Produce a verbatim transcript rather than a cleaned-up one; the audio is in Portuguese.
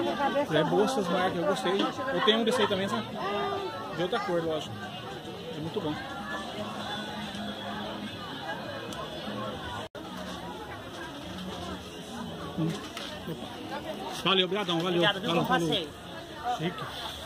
É boa essas marcas, eu gostei. Eu tenho um desse aí também, sabe? De outra cor, lógico. É muito bom. Hum. Valeu, obrigadão, valeu. Obrigado, viu? Bom passeio. Chique.